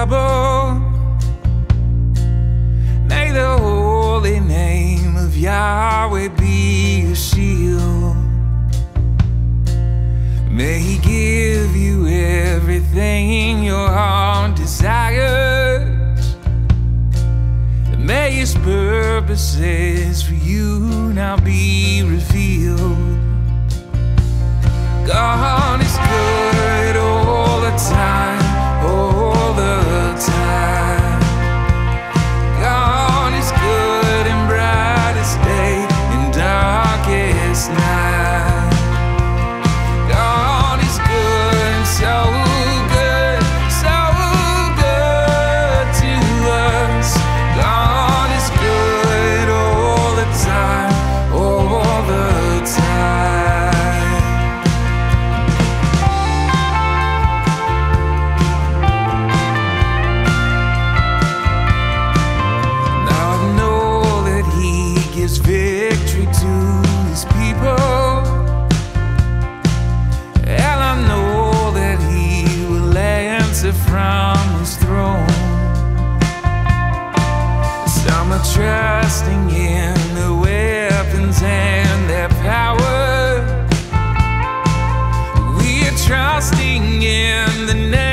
trouble. May the holy name of Yahweh be your shield. May He give you everything your heart desires. And may His purposes for you now be revealed. God is good all the time, all the time. God is good in brightest day, in darkest night. God is good and so good, so good to us. God is good all the time, all the time. Victory to His people, and I know that He will answer from His throne. Some are trusting in the weapons and their power. We are trusting in the name